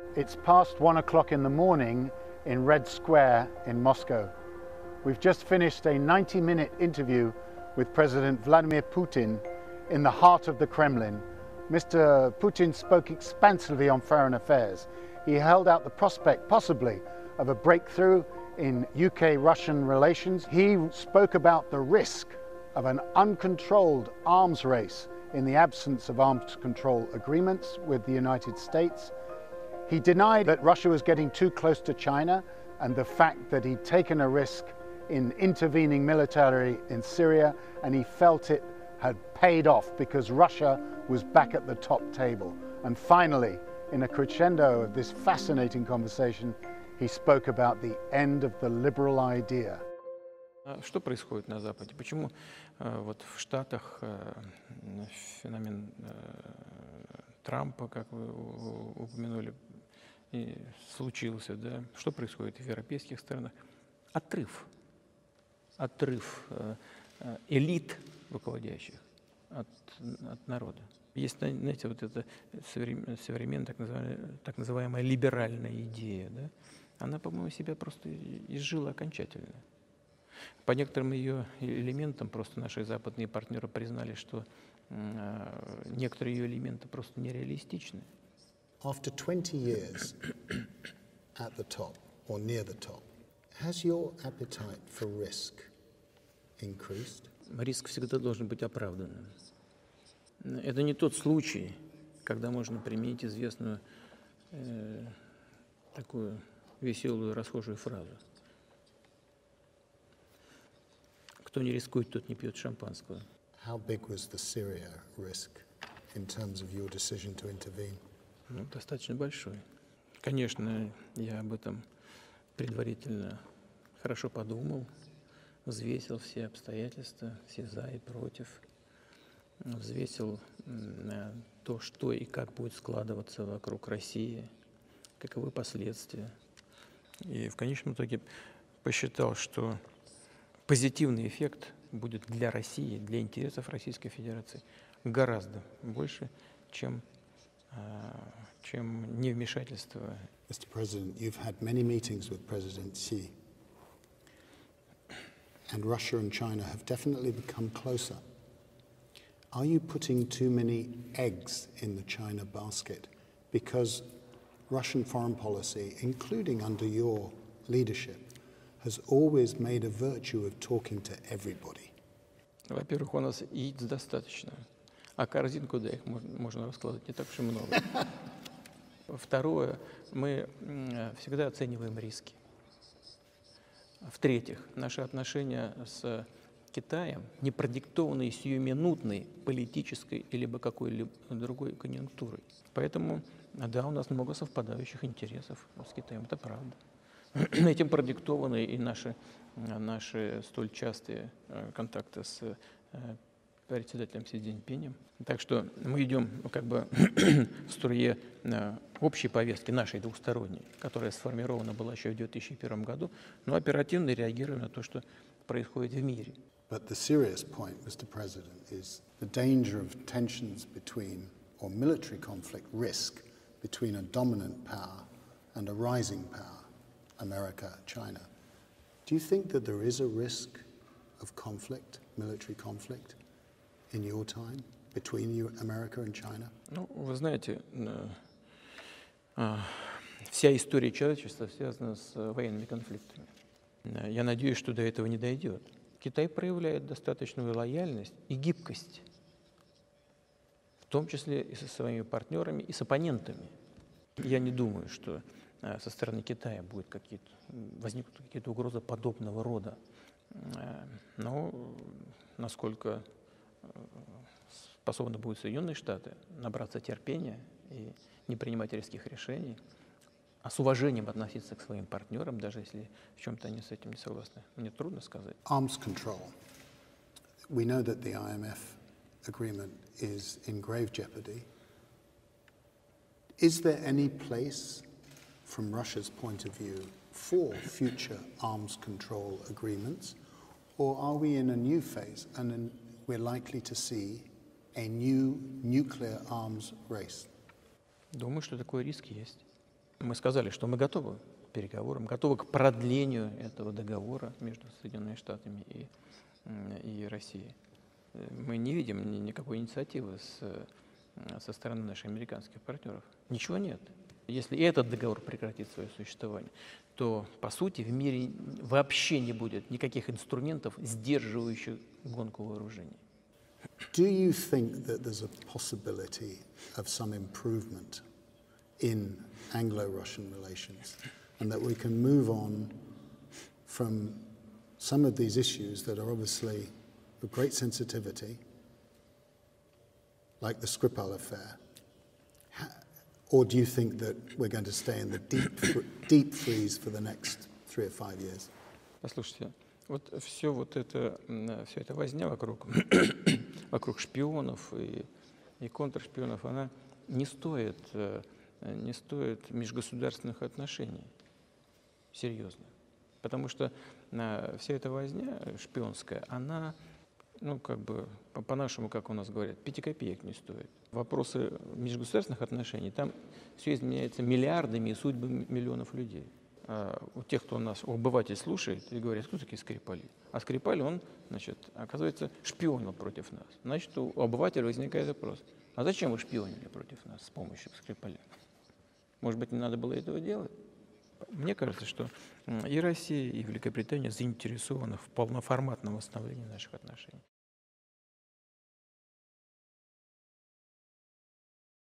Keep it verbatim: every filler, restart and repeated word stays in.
It's past one o'clock in the morning in Red Square in Moscow. We've just finished a ninety minute interview with President Vladimir Putin in the heart of the Kremlin. Mister Putin spoke expansively on foreign affairs. He held out the prospect, possibly, of a breakthrough in U K-Russian relations. He spoke about the risk of an uncontrolled arms race in the absence of arms control agreements with the United States. He denied that Russia was getting too close to China and the fact that he'd taken a risk in intervening militarily in Syria, and he felt it had paid off because Russia was back at the top table. And finally, in a crescendo of this fascinating conversation, he spoke about the end of the liberal idea. Что происходит на Западе? Почему вот в Штатах феномен Трампа, как вы упомянули, и случился, да? Что происходит в европейских странах? Отрыв, отрыв элит руководящих от, от народа. Есть, знаете, вот эта современная так называемая, так называемая либеральная идея, да? Она, по-моему, себя просто изжила окончательно. По некоторым ее элементам просто наши западные партнеры признали, что э, некоторые ее элементы просто нереалистичны. After twenty years at the top or near the top, has your appetite for risk increased? Риск всегда должен быть оправданным. Это не тот случай, когда можно применить известную э, такую веселую расхожую фразу. Кто не рискует, тот не пьет шампанского. How big was the Syria risk in terms of your decision to intervene? Ну, достаточно большой. Конечно, я об этом предварительно хорошо подумал, взвесил все обстоятельства, все за и против, взвесил то, что и как будет складываться вокруг России, каковы последствия. И в конечном итоге посчитал, что позитивный эффект будет для России, для интересов Российской Федерации гораздо больше, чем, чем невмешательство. Mister President, you've had many meetings with President Xi, and Russia and China have definitely become closer. Are you putting too many eggs in the China basket? Because Russian foreign policy, including under your leadership, has always made a virtue of talking to everybody. Во-первых, у нас яиц достаточно, а корзинку, да, их можно раскладывать не так уж и много. Второе, мы всегда оцениваем риски. В-третьих, наши отношения с Китаем не продиктованы сиюминутной политической или какой-либо другой конъюнктурой. Поэтому, да, у нас много совпадающих интересов с Китаем, это правда. Этим продиктованы и наши, наши столь частые контакты с председателем Си Цзиньпинем. Так что мы идем как бы в струе общей повестки, нашей двухсторонней, которая сформирована была еще в две тысячи первом году, но оперативно реагируем на то, что происходит в мире. But the serious point, Mister President, is the danger of tensions between, or military conflict risk between a dominant power and a rising power, America, China. Do you think that there is a risk of conflict, military conflict, in your time between you, America and China? Ну, вы знаете, вся история человечества связана с военными конфликтами. Я надеюсь, что до этого не дойдет. Китай проявляет достаточную лояльность и гибкость, в том числе и со своими партнерами, и с оппонентами. Я не думаю, что со стороны Китая будет какие-то, возникнут какие-то угрозы подобного рода. Но насколько способны будут Соединенные Штаты набраться терпения и не принимать резких решений, а с уважением относиться к своим партнерам, даже если в чем-то они с этим не согласны, мне трудно сказать. Arms control. We know that the I M F agreement is in grave jeopardy. Is there any place, from Russia's point of view, for future arms control agreements, or are we in a new phase and in, we're likely to see a new nuclear arms race? Думаю, что такой риск есть. Мы сказали, что мы готовы к переговорам, готовы к продлению этого договора между Соединенными Штатами и, и Россией. Мы не видим ни, никакой инициативы с, со стороны наших американских партнеров. Ничего нет. Если этот договор прекратит свое существование, то, по сути, в мире вообще не будет никаких инструментов, сдерживающих гонку вооружений. Do you think that there's a possibility of some improvement in Anglo-Russian relations and that we can move on from some of these issues that are obviously of great sensitivity, like the Skripal affair? Or do you think that we're going to stay in the deep, deep freeze for the next three or five years? Послушайте, вот все вот это, все это возня вокруг, вокруг шпионов и, и контршпионов, она не стоит, не стоит межгосударственных отношений, серьезно. Потому что вся эта возня шпионская, она, ну, как бы, по-нашему, как у нас говорят, пяти копеек не стоит. Вопросы межгосударственных отношений, там все изменяется миллиардами и судьбами миллионов людей. А у тех, кто нас, у обывателей слушает и говорит, кто такие Скрипали? А Скрипаль, он, значит, оказывается, шпионил против нас. Значит, у обывателя возникает вопрос, а зачем вы шпионили против нас с помощью Скрипаля? Может быть, не надо было этого делать? Мне кажется, что и Россия, и Великобритания заинтересованы в полноформатном восстановлении наших отношений.